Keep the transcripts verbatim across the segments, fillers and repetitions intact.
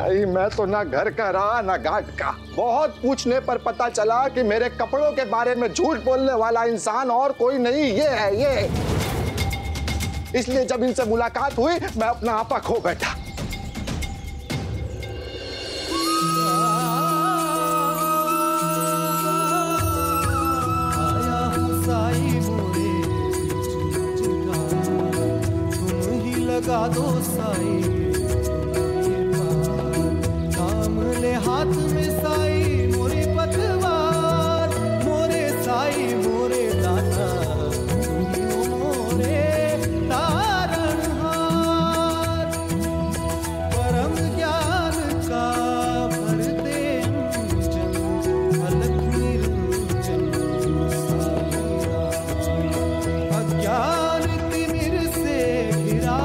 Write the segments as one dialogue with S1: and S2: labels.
S1: साईं, मैं तो ना घर का रहा ना घाट का। बहुत पूछने पर पता चला कि मेरे कपड़ों के बारे में झूठ बोलने वाला इंसान और कोई नहीं, ये है ये। इसलिए जब इनसे मुलाकात हुई मैं अपना आपा खो बैठा।
S2: लगा दो साई काम ले हाथ में साई मोरे पतवार, मोरे साई मोरे दाता मोरे तारणहार। परम ज्ञान का भर दे अंजन अलख निरंजन अज्ञान तिमिर से घिरा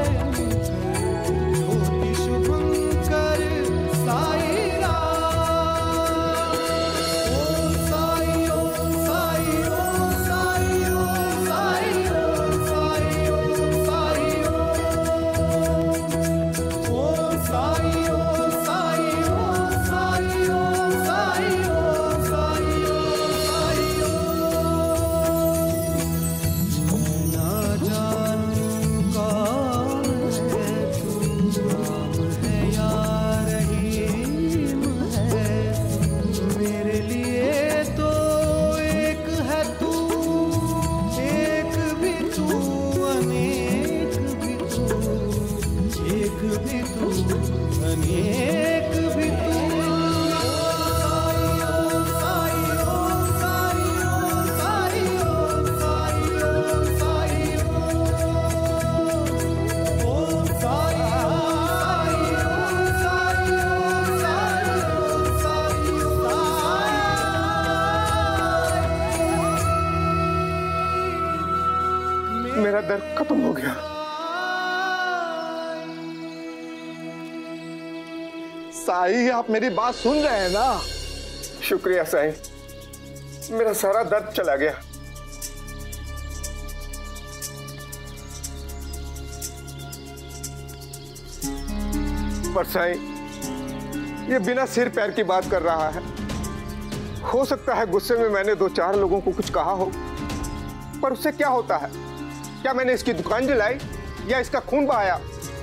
S1: मेरा दर्द खत्म हो गया। साईं, आप मेरी बात सुन रहे हैं ना?
S3: शुक्रिया साईं, मेरा सारा दर्द चला गया। पर साईं, ये बिना सिर पैर की बात कर रहा है। हो सकता है गुस्से में मैंने दो चार लोगों को कुछ कहा हो, पर उससे क्या होता है? क्या मैंने इसकी दुकान जलाई या इसका खून बहाया?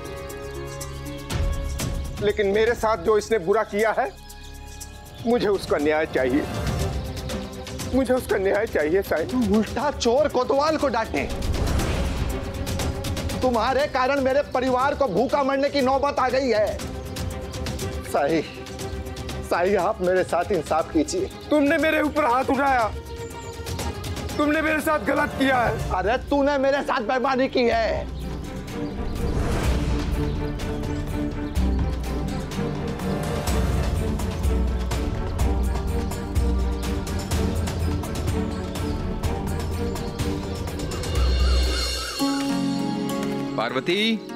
S3: लेकिन मेरे साथ जो इसने बुरा किया है, मुझे उसका न्याय चाहिए, मुझे उसका न्याय चाहिए साईं।
S1: उल्टा चोर कोतवाल को डांटे। तुम्हारे कारण मेरे परिवार को भूखा मरने की नौबत आ गई है। साईं, साईं, आप मेरे साथ इंसाफ कीजिए।
S3: तुमने मेरे ऊपर हाथ उठाया, तुमने मेरे साथ गलत किया है।
S1: अरे तूने मेरे साथ बेईमानी की है।
S4: पार्वती,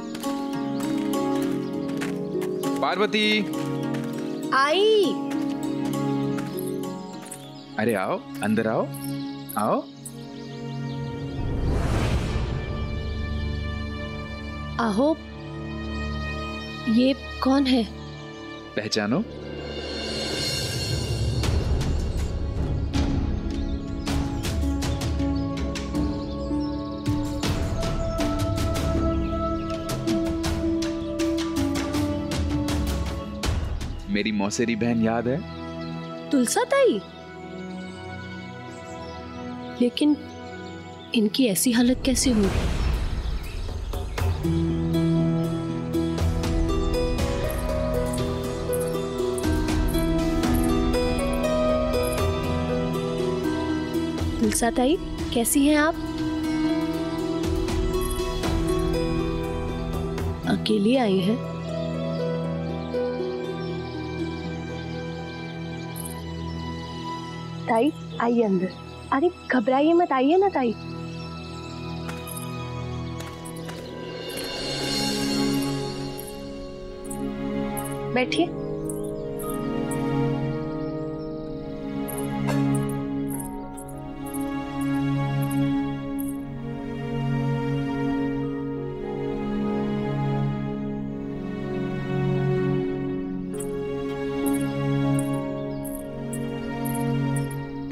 S4: पार्वती
S5: आई।
S4: अरे आओ, अंदर आओ, आओ।
S5: आहो, ये कौन है?
S4: पहचानो? मेरी मौसेरी बहन याद है?
S5: तुलसा ताई। लेकिन इनकी ऐसी हालत कैसे हुई? तुलसा ताई, कैसी हैं आप? अकेली आई हैं? ताई आइए अंदर। अरे घबराइए मत, आइए ना ताई। बैठिए।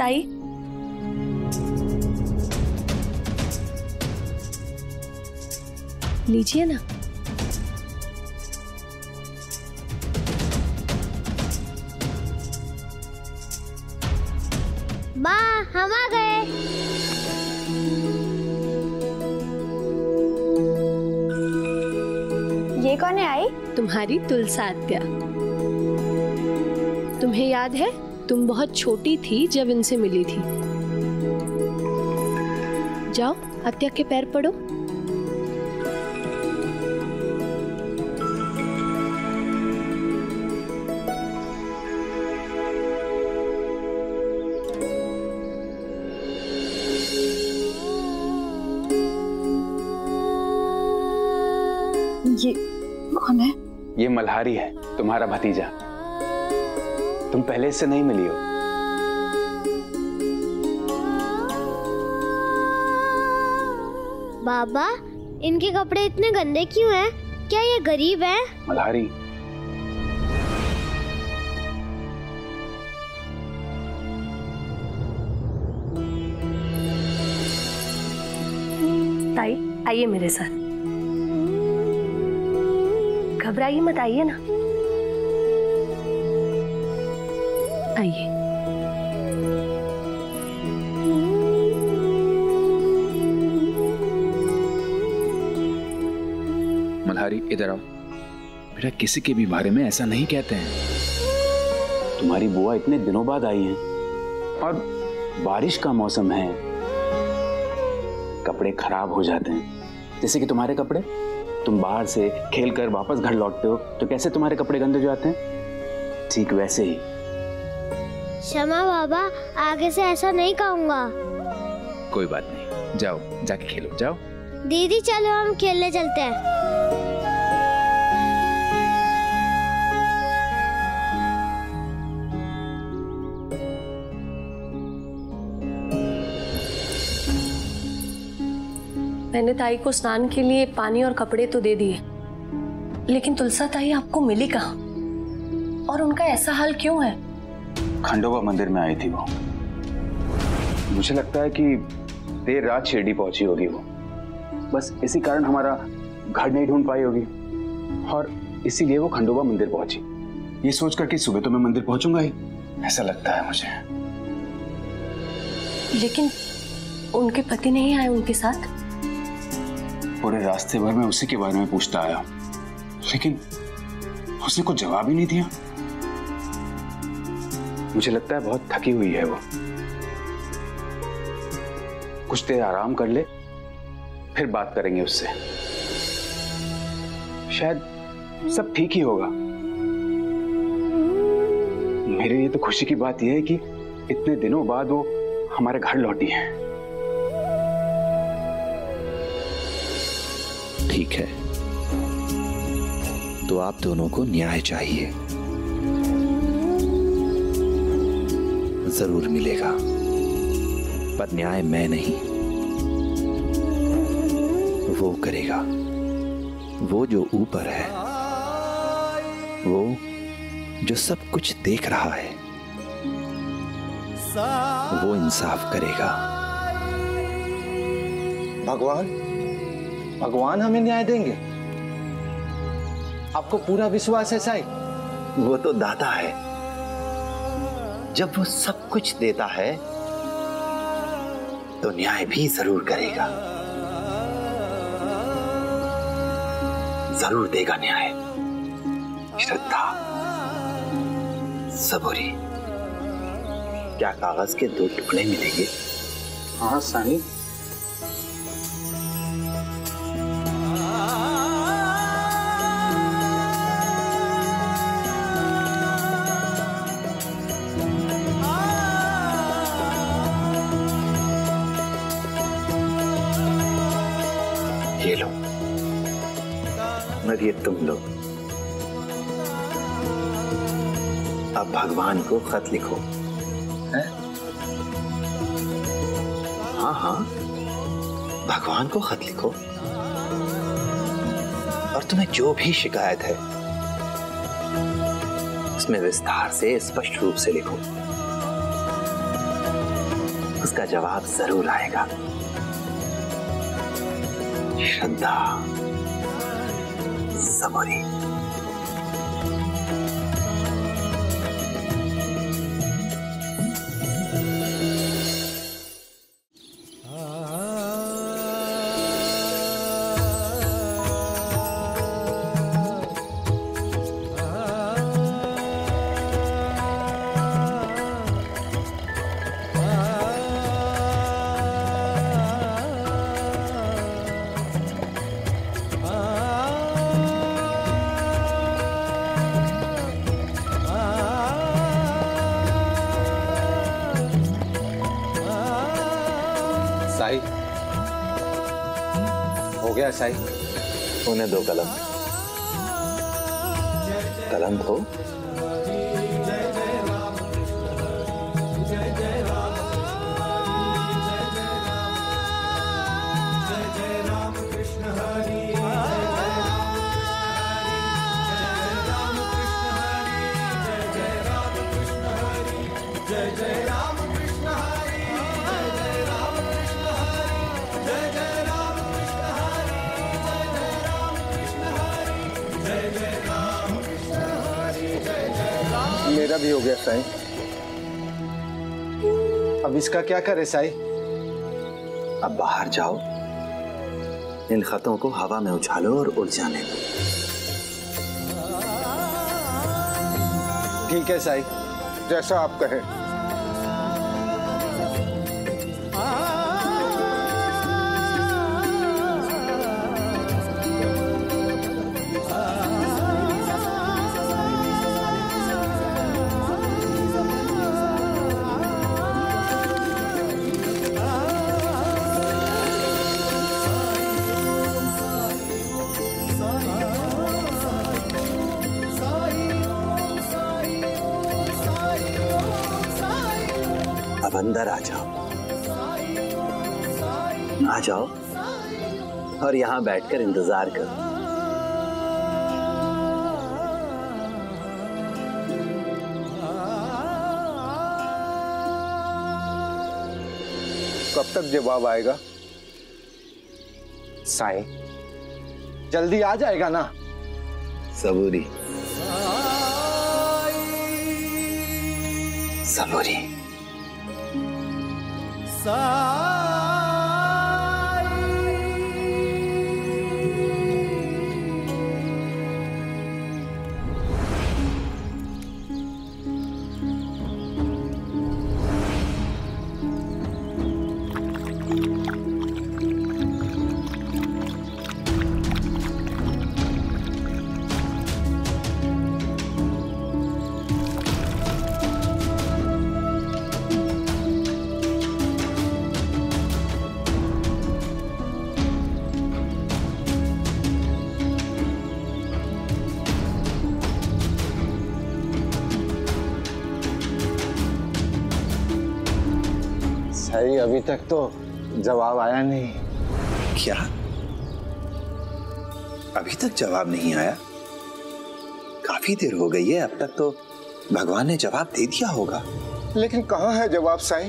S5: ताई। लीजिए ना।
S6: माँ, हम आ गए। ये कौन है आई?
S5: तुम्हारी तुलसात्या। तुम्हें याद है, तुम बहुत छोटी थी जब इनसे मिली थी। जाओ, अत्या के पैर पड़ो।
S6: ये कौन है?
S7: ये मल्हारी है, तुम्हारा भतीजा। तुम पहले इससे नहीं मिली हो।
S6: बाबा, इनके कपड़े इतने गंदे क्यों हैं? क्या ये गरीब है?
S7: मल्हारी,
S5: ताई, आइए मेरे साथ। घबराइए मत, आइए ना। आइए।
S4: मल्हारी, इधर आओ। बेटा, किसी के भी बारे में ऐसा नहीं कहते हैं।
S7: तुम्हारी बुआ इतने दिनों बाद आई हैं और बारिश का मौसम है, कपड़े खराब हो जाते हैं। जैसे कि तुम्हारे कपड़े, तुम बाहर से खेलकर वापस घर लौटते हो तो कैसे तुम्हारे कपड़े गंदे हो जाते हैं, ठीक वैसे ही।
S6: क्षमा बाबा, आगे से ऐसा नहीं कहूँगा।
S4: कोई बात नहीं, जाओ जाके खेलो, जाओ।
S6: दीदी चलो हम खेलने चलते हैं।
S5: मैंने ताई को स्नान के लिए पानी और कपड़े तो दे दिए, लेकिन तुलसा ताई आपको मिली कहाँ? और उनका ऐसा हाल क्यों है?
S7: खंडोबा मंदिर में आई थी वो। मुझे लगता है कि देर रात शिरडी पहुंची होगी वो। बस इसी कारण हमारा घर नहीं ढूंढ पाई होगी और इसीलिए वो खंडोबा मंदिर पहुंची। ये सोचकर कि सुबह तो मैं मंदिर पहुंचूंगा ही, ऐसा लगता है मुझे।
S5: लेकिन उनके पति नहीं आए उनके साथ?
S7: पूरे रास्ते भर मैं उसी के बारे में पूछता आया, लेकिन उसने कुछ जवाब ही नहीं दिया। मुझे लगता है बहुत थकी हुई है वो। कुछ देर आराम कर ले, फिर बात करेंगे उससे। शायद सब ठीक ही होगा। मेरे लिए तो खुशी की बात यह है कि इतने दिनों बाद वो हमारे घर लौटी है।
S8: ठीक है, तो आप दोनों को न्याय चाहिए, जरूर मिलेगा, पर न्याय मैं नहीं, वो करेगा। वो जो ऊपर है, वो जो सब कुछ देख रहा है, वो इंसाफ करेगा।
S1: भगवान, भगवान हमें न्याय देंगे? आपको पूरा विश्वास है साईं?
S8: वो तो दाता है, जब वो सब कुछ देता है तो न्याय भी जरूर करेगा, जरूर देगा न्याय। श्रद्धा, सबूरी। क्या कागज के दो टुकड़े मिलेंगे?
S7: हाँ सानी।
S8: ये लो, और ये तुम लो। अब भगवान को खत लिखो। है? हाँ हाँ, भगवान को खत लिखो और तुम्हें जो भी शिकायत है उसमें विस्तार से स्पष्ट रूप से लिखो। उसका जवाब जरूर आएगा। श्रद्धा, सबरी।
S1: साई, हो गया साई?
S8: उन्हें दो कलम। कलम हो।
S3: मेरा भी हो गया साईं।
S1: अब इसका क्या करे साई?
S8: अब बाहर जाओ, इन खतों को हवा में उछालो और उड़ जाने दो।
S1: ठीक है साई,
S3: जैसा आप कहें।
S8: अब अंदर आ जाओ, आ जाओ और यहां बैठकर इंतजार करो।
S3: कब तक जवाब आएगा?
S1: साई, जल्दी आ जाएगा ना?
S8: सबूरी, सबूरी।
S1: साई, अभी तक तो जवाब आया नहीं।
S8: क्या अभी तक जवाब नहीं आया? काफी देर हो गई है, अब तक तो भगवान ने जवाब दे दिया होगा।
S3: लेकिन कहाँ है जवाब साईं?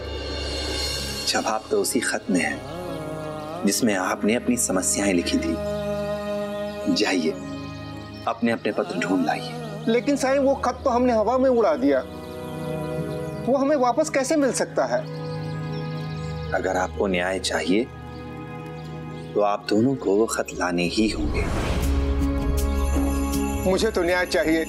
S8: जवाब तो उसी खत में है जिसमें आपने अपनी समस्याएं लिखी थी। जाइए, अपने अपने पत्र ढूंढ लाइए।
S3: लेकिन साईं, वो खत तो हमने हवा में उड़ा दिया, वो हमें वापस कैसे मिल सकता है?
S8: अगर आपको न्याय चाहिए तो आप दोनों को वो खत लाने ही होंगे।
S3: मुझे तो न्याय चाहिए,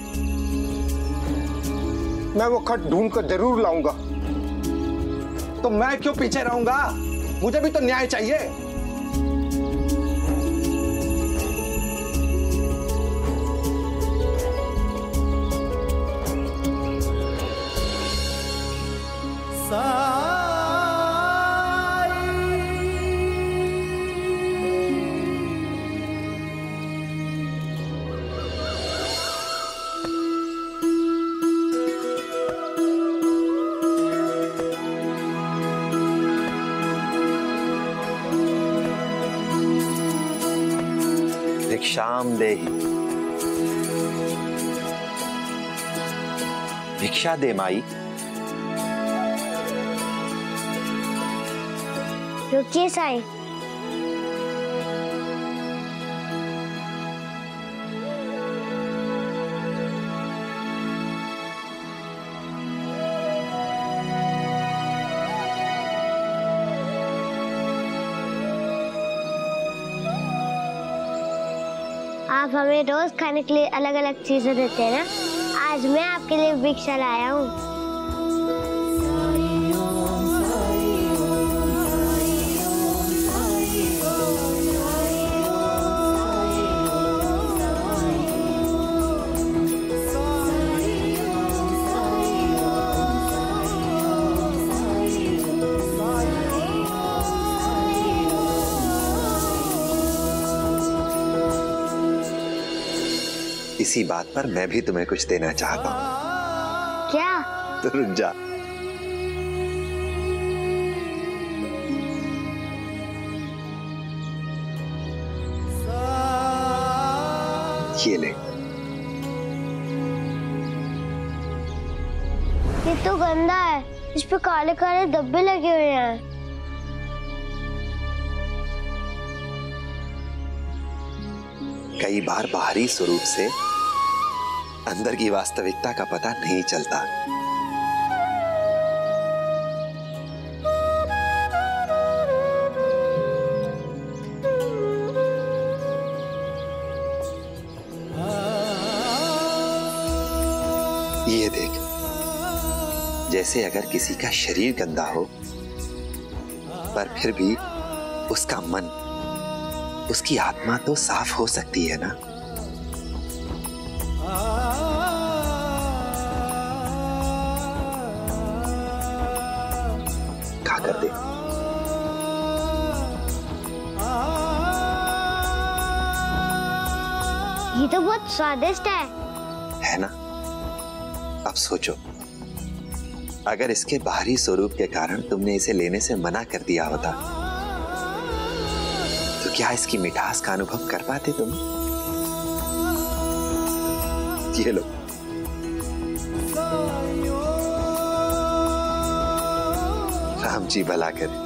S3: मैं वो खत ढूंढ कर जरूर लाऊंगा।
S1: तो मैं क्यों पीछे रहूंगा? मुझे भी तो न्याय चाहिए।
S8: भिक्षाम देहि, भिक्षा दे माई।
S6: रुकिए साईं। आप हमें रोज खाने के लिए अलग अलग चीजें देते हैं ना, आज मैं आपके लिए भिक्षा लाया हूँ।
S8: इसी बात पर मैं भी तुम्हें कुछ देना चाहता हूँ।
S6: क्या?
S8: तो रुक जा। ये ले।
S6: ये तो गंदा है, इस पे काले काले धब्बे लगे हुए हैं।
S8: कई बार बाहरी स्वरूप से अंदर की वास्तविकता का पता नहीं चलता। ये देख, जैसे अगर किसी का शरीर गंदा हो पर फिर भी उसका मन, उसकी आत्मा तो साफ हो सकती है ना। खा कर दे।
S6: ये तो बहुत स्वादिष्ट है।
S8: है ना? अब सोचो, अगर इसके बाहरी स्वरूप के कारण तुमने इसे लेने से मना कर दिया होता तो क्या इसकी मिठास का अनुभव कर पाते तुम? ये लो। राम जी भला करे।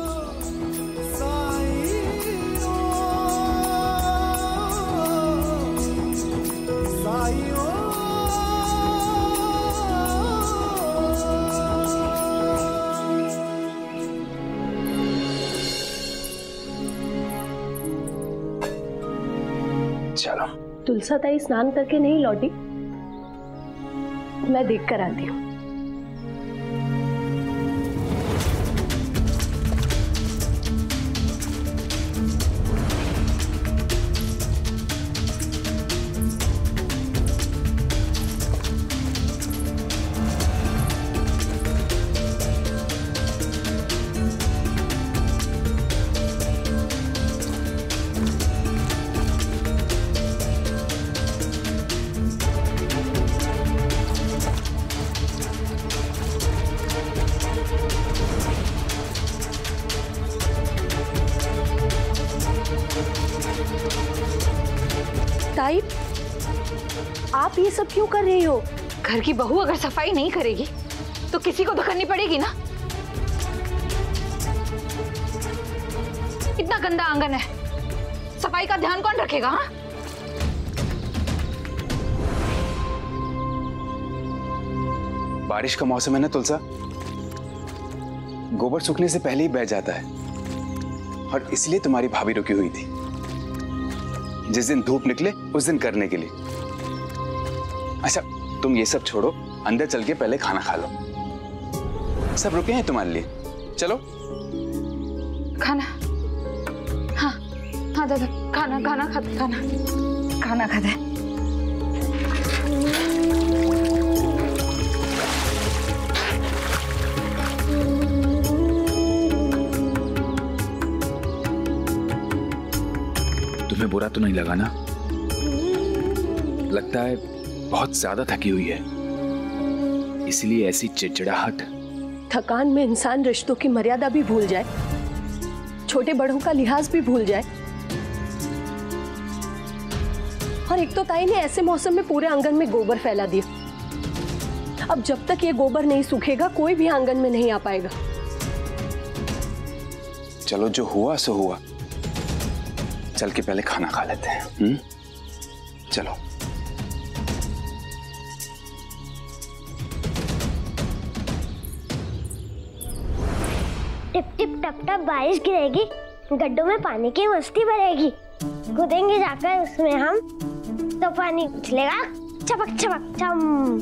S7: चलो।
S5: तुलसा ताई स्नान करके नहीं लौटी, मैं देख कर आती हूँ। ताई, आप ये सब क्यों कर रही हो?
S9: घर की बहू अगर सफाई नहीं करेगी तो किसी को तो करनी पड़ेगी ना। इतना गंदा आंगन है, सफाई का ध्यान कौन रखेगा? हाँ,
S7: बारिश का मौसम है ना तुलसा, गोबर सूखने से पहले ही बह जाता है और इसलिए तुम्हारी भाभी रुकी हुई थी। जिस दिन धूप निकले उस दिन करने के लिए। अच्छा तुम ये सब छोड़ो, अंदर चल के पहले खाना खा लो। सब रुके हैं तुम्हारे लिए, चलो।
S9: खाना? हाँ हाँ दादा, खाना खाना खाते खाना खाना खाते।
S4: तुम्हें बुरा तो नहीं लगा ना? लगता है बहुत ज्यादा थकी हुई है, इसलिए ऐसी चिड़चिड़ाहट।
S5: थकान में इंसान रिश्तों की मर्यादा भी भूल जाए, छोटे बड़ों का लिहाज भी भूल जाए। और एक तो ताई ने ऐसे मौसम में पूरे आंगन में गोबर फैला दिया। अब जब तक ये गोबर नहीं सूखेगा कोई भी आंगन में नहीं आ पाएगा।
S4: चलो जो हुआ सो हुआ, चल के पहले खाना खा लेते हैं। हम्म, चलो।
S6: टिप टिप टप टप बारिश गिरेगी, गड्ढों में पानी की मस्ती भरेगी, कूदेंगे जाकर उसमें हम तो पानी उछलेगा चपक चपक चम।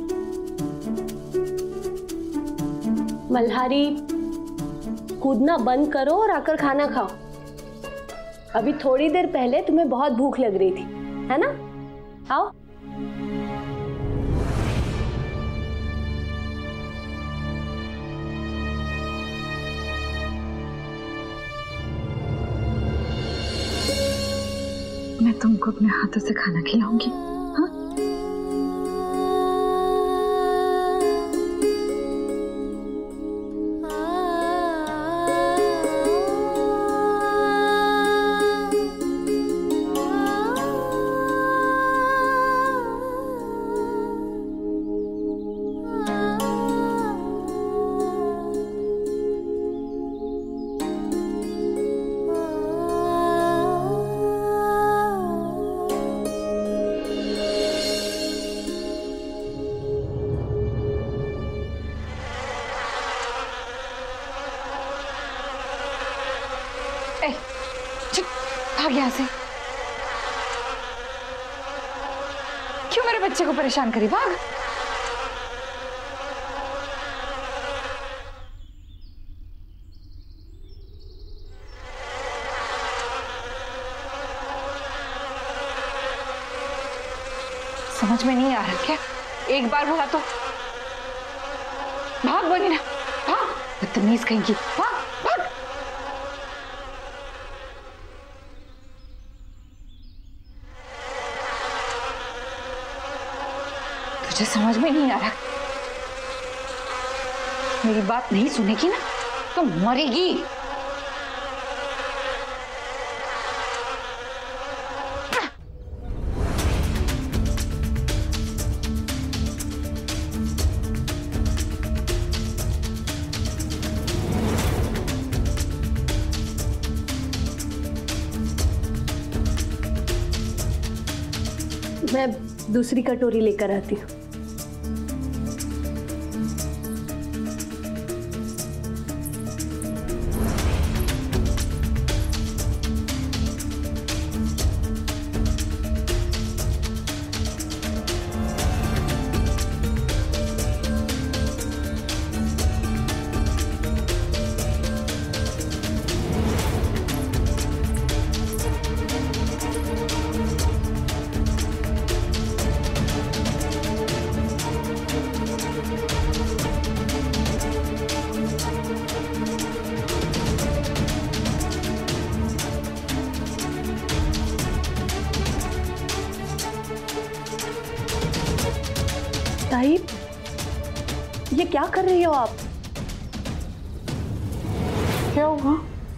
S5: मल्हारी, कूदना बंद करो और आकर खाना खाओ। अभी थोड़ी देर पहले तुम्हें बहुत भूख लग रही थी, है ना? आओ।
S9: मैं तुमको अपने हाथों से खाना खिलाऊंगी। हाँ? भाग यहाँ से। क्यों मेरे बच्चे को परेशान करी? भाग। समझ में नहीं आ रहा क्या? एक बार बोला तो भाग बनी ना, भाग। बदतमीज कहीं की, भाग भाग। तुझे समझ में नहीं आ रहा? मेरी बात नहीं सुनेगी ना तो मरेगी।
S5: मैं दूसरी कटोरी लेकर आती हूँ। ताई, ये क्या कर रही हो आप?
S9: क्या हुआ?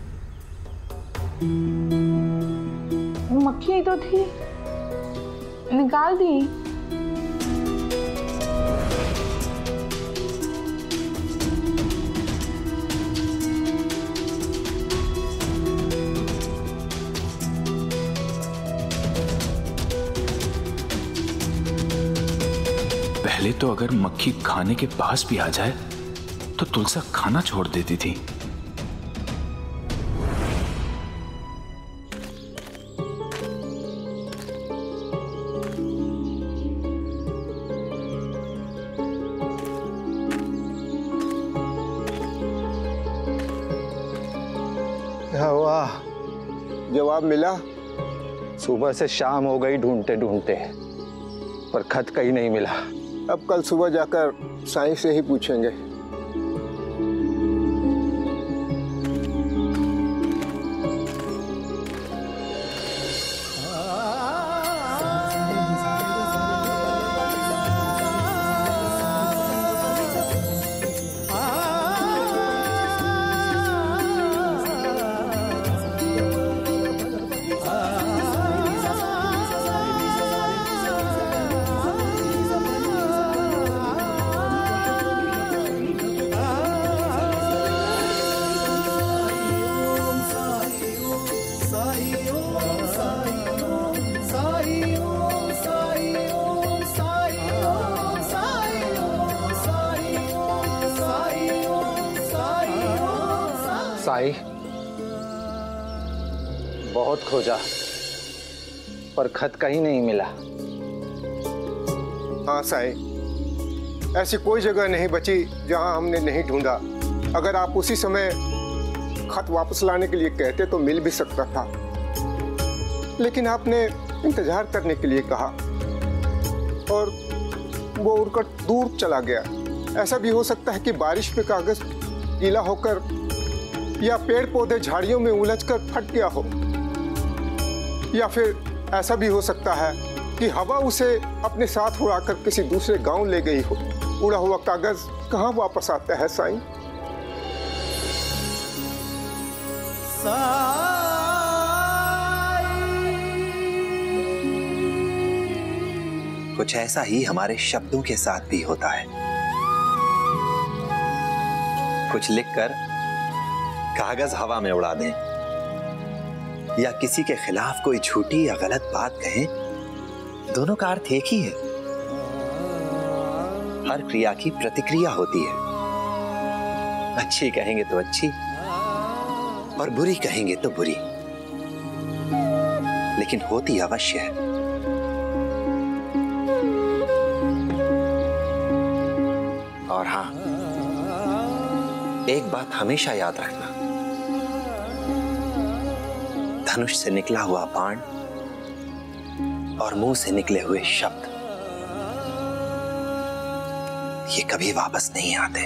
S9: वो मक्खी तो थी, निकाल दी।
S4: पहले तो अगर मक्खी खाने के पास भी आ जाए तो तुलसा खाना छोड़ देती थी।
S1: क्या हुआ?
S3: जवाब मिला?
S1: सुबह से शाम हो गई ढूंढते ढूंढते, पर खत कहीं नहीं मिला।
S3: अब कल सुबह जाकर साईं से ही पूछेंगे।
S1: साई, बहुत खोजा पर खत कहीं नहीं मिला।
S3: हाँ साई, ऐसी कोई जगह नहीं बची जहां हमने नहीं ढूंढा। अगर आप उसी समय खत वापस लाने के लिए कहते तो मिल भी सकता था, लेकिन आपने इंतजार करने के लिए कहा और वो उड़कर दूर चला गया। ऐसा भी हो सकता है कि बारिश में कागज गीला होकर या पेड़ पौधे झाड़ियों में उलझकर फट गया हो, या फिर ऐसा भी हो सकता है कि हवा उसे अपने साथ उड़ाकर किसी दूसरे गांव ले गई हो। उड़ा हुआ कागज कहाँ वापस आता है साईं?
S8: कुछ ऐसा ही हमारे शब्दों के साथ भी होता है। कुछ लिखकर कागज हवा में उड़ा दें या किसी के खिलाफ कोई झूठी या गलत बात कहें, दोनों का अर्थ एक ही है। हर क्रिया की प्रतिक्रिया होती है। अच्छी कहेंगे तो अच्छी और बुरी कहेंगे तो बुरी, लेकिन होती अवश्य है। और हां, एक बात हमेशा याद रखना, धनुष से निकला हुआ बाण और मुंह से निकले हुए शब्द ये कभी वापस नहीं आते।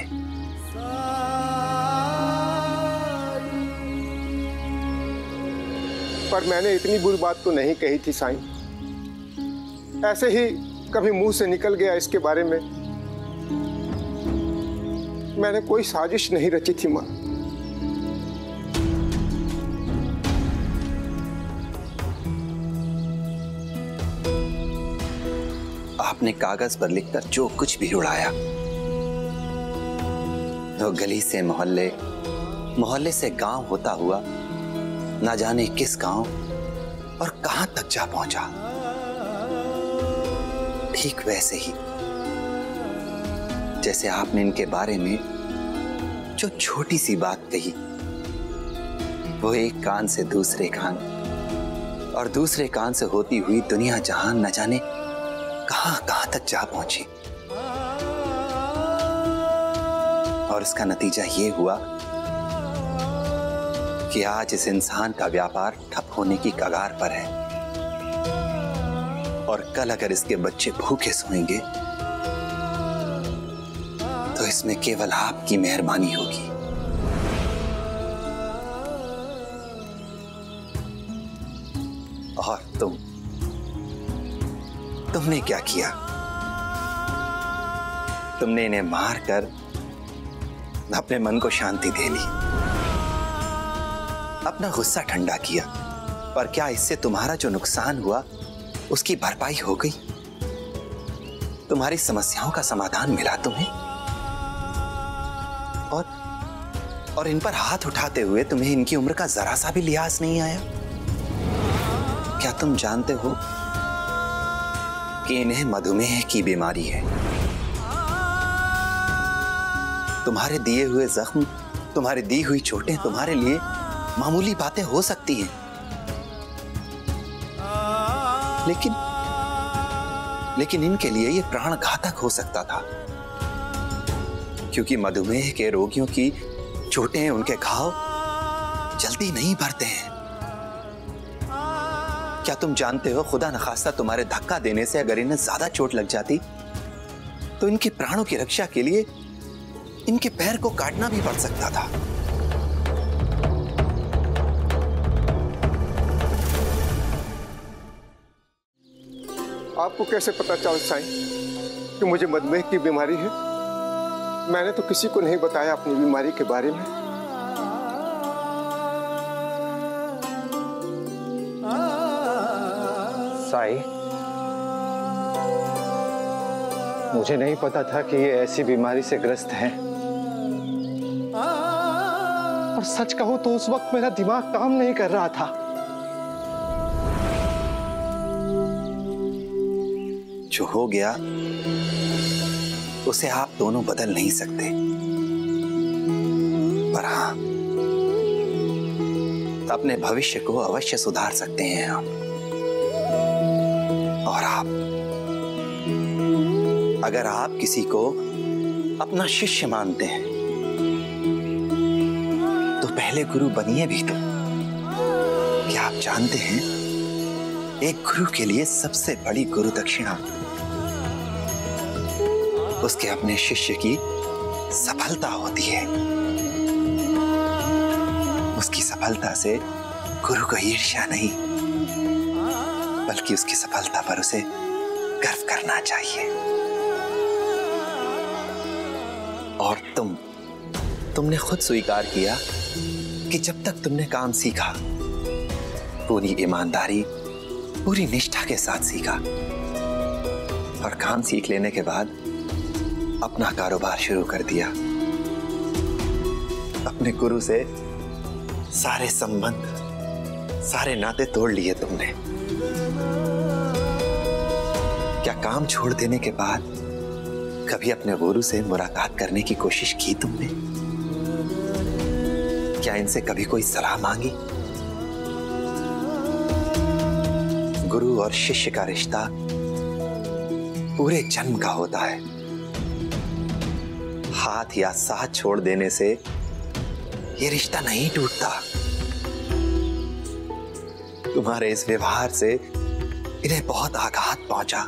S3: पर मैंने इतनी बुरी बात तो नहीं कही थी साईं। ऐसे ही कभी मुंह से निकल गया इसके बारे में। मैंने कोई साजिश नहीं रची थी मां।
S8: आपने कागज पर लिखकर जो कुछ भी उड़ाया, वो गली से मोहल्ले, मोहल्ले से गांव होता हुआ ना जाने किस गांव और कहां तक जा पहुंचा। ठीक वैसे ही जैसे आपने इनके बारे में जो छोटी सी बात कही, वो एक कान से दूसरे कान और दूसरे कान से होती हुई दुनिया जहान न जाने कहां कहां तक जा पहुंची। और इसका नतीजा ये हुआ कि आज इस इंसान का व्यापार ठप होने की कगार पर है। और कल अगर इसके बच्चे भूखे सोएंगे तो इसमें केवल आपकी मेहरबानी होगी। और तुम तुमने क्या किया? तुमने इन्हें मारकर अपने मन को शांति दे ली, अपना गुस्सा ठंडा किया। पर क्या इससे तुम्हारा जो नुकसान हुआ उसकी भरपाई हो गई? तुम्हारी समस्याओं का समाधान मिला तुम्हें? और और इन पर हाथ उठाते हुए तुम्हें इनकी उम्र का जरा सा भी लिहाज नहीं आया? क्या तुम जानते हो कि इन्हें मधुमेह की बीमारी है? तुम्हारे दिए हुए जख्म, तुम्हारी दी हुई चोटें तुम्हारे लिए मामूली बातें हो सकती हैं, लेकिन लेकिन इनके लिए यह प्राण घातक हो सकता था, क्योंकि मधुमेह के रोगियों की चोटें, उनके घाव जल्दी नहीं भरते हैं। क्या तुम जानते हो, खुदा न खास्ता तुम्हारे धक्का देने से अगर इन्हें ज्यादा चोट लग जाती तो इनके प्राणों की रक्षा के लिए इनके पैर को काटना भी पड़ सकता था।
S3: आपको कैसे पता चल साईं कि मुझे मधुमेह की बीमारी है? मैंने तो किसी को नहीं बताया अपनी बीमारी के बारे में।
S1: साई, मुझे नहीं पता था कि ये ऐसी बीमारी से ग्रस्त हैं। और सच कहूं तो उस वक्त मेरा दिमाग काम नहीं कर रहा था।
S8: जो हो गया उसे आप दोनों बदल नहीं सकते, पर हाँ, अपने भविष्य को अवश्य सुधार सकते हैं आप। और आप, अगर आप किसी को अपना शिष्य मानते हैं तो पहले गुरु बनिए भी तो। क्या आप जानते हैं, एक गुरु के लिए सबसे बड़ी गुरु दक्षिणा उसके अपने शिष्य की सफलता होती है। उसकी सफलता से गुरु को ईर्ष्या नहीं, बल्कि उसकी सफलता पर उसे गर्व करना चाहिए। और तुम तुमने खुद स्वीकार किया कि जब तक तुमने काम सीखा, पूरी ईमानदारी, पूरी निष्ठा के साथ सीखा, और काम सीख लेने के बाद अपना कारोबार शुरू कर दिया। अपने गुरु से सारे संबंध, सारे नाते तोड़ लिए तुमने। क्या काम छोड़ देने के बाद कभी अपने गुरु से मुलाकात करने की कोशिश की तुमने? क्या इनसे कभी कोई सलाह मांगी? गुरु और शिष्य का रिश्ता पूरे जन्म का होता है। हाथ या साथ छोड़ देने से ये रिश्ता नहीं टूटता। तुम्हारे इस व्यवहार से इन्हें बहुत आघात पहुंचा,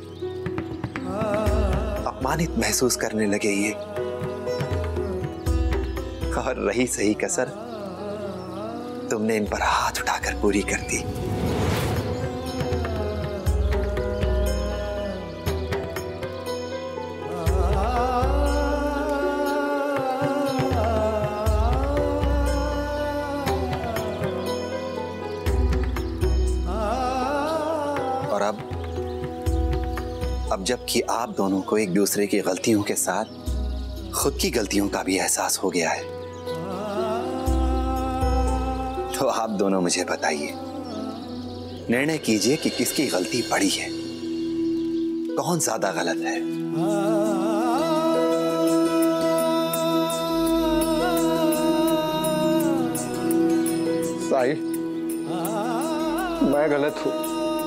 S8: अपमानित महसूस करने लगे ये। और रही सही कसर, तुमने इन पर हाथ उठाकर पूरी कर दी। और अब अब जबकि आप दोनों को एक दूसरे की गलतियों के साथ खुद की गलतियों का भी एहसास हो गया है, तो आप दोनों मुझे बताइए, निर्णय कीजिए कि किसकी गलती बड़ी है, कौन ज्यादा गलत है।
S3: साई, मैं गलत हूं।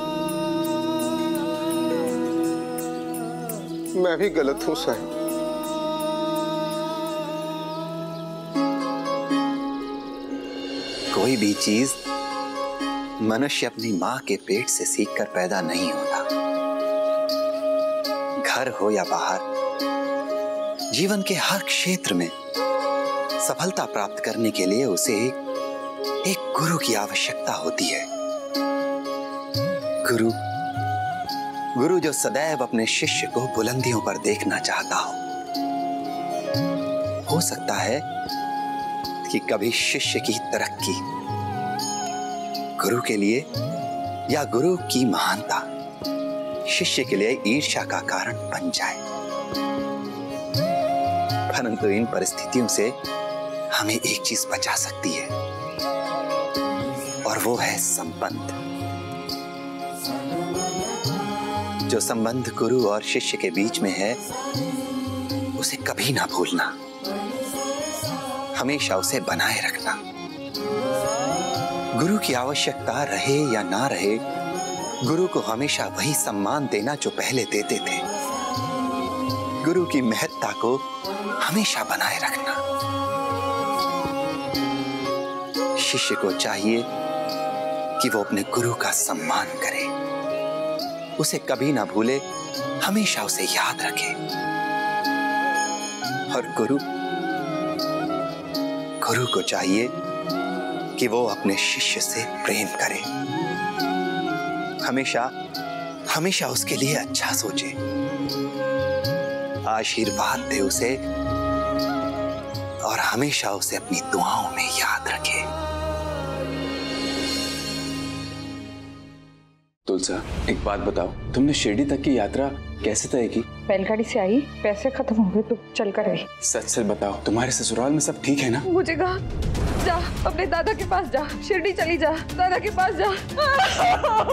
S3: मैं भी गलत हूं साई।
S8: कोई भी चीज मनुष्य अपनी मां के पेट से सीखकर पैदा नहीं होता। घर हो या बाहर, जीवन के हर क्षेत्र में सफलता प्राप्त करने के लिए उसे एक, एक गुरु की आवश्यकता होती है। गुरु गुरु जो सदैव अपने शिष्य को बुलंदियों पर देखना चाहता हो। हो सकता है कि कभी शिष्य की तरक्की गुरु के लिए या गुरु की महानता शिष्य के लिए ईर्ष्या का कारण बन जाए, परंतु इन परिस्थितियों से हमें एक चीज बचा सकती है, और वो है संबंध। जो संबंध गुरु और शिष्य के बीच में है, उसे कभी ना भूलना, हमेशा उसे बनाए रखना। गुरु की आवश्यकता रहे या ना रहे, गुरु को हमेशा वही सम्मान देना जो पहले देते थे। गुरु की महत्ता को हमेशा बनाए रखना। शिष्य को चाहिए कि वो अपने गुरु का सम्मान करे, उसे कभी ना भूले, हमेशा उसे याद रखे। और गुरु गुरु को चाहिए कि वो अपने शिष्य से प्रेम करे, हमेशा हमेशा उसके लिए अच्छा सोचे, आशीर्वाद दे उसे, और हमेशा उसे अपनी दुआओं में याद रखे।
S4: तुलसा, एक बात बताओ, तुमने शिरडी तक की यात्रा कैसे तय की?
S9: बैलगाड़ी से आई, पैसे खत्म हो गए तो चल कर आई।
S4: सच सच बताओ, तुम्हारे ससुराल में सब ठीक है ना?
S9: मुझे कहा जा अपने दादा के पास जा, शिरडी चली जा, दादा के पास जा।